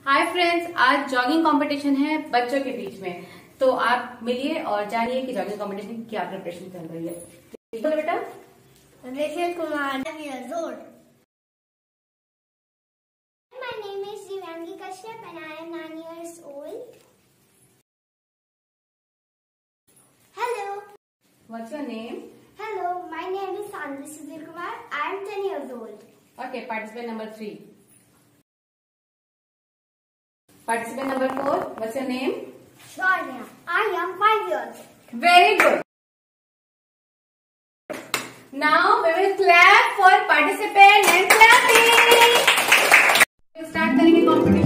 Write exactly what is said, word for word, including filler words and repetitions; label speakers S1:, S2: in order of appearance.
S1: हाय friends, आज jogging competition है बच्चों के बीच में। तो आप मिलिए और जानिए कि जॉगिंग कंपटीशन की क्या प्रिपरेशन चल रही है। बोलो बेटा।
S2: This is Kumari, five years old.
S3: My name is Kashyap and I am nine years old. Hello.
S1: What's your name?
S3: Hello, my name is Sandri Kumar. I am ten years old.
S1: Okay, participant number three. Participant number four. What's your name?
S3: Shania. I am five years old.
S1: Very good. Now we will clap for participant and clapping. Start करेंगे competition.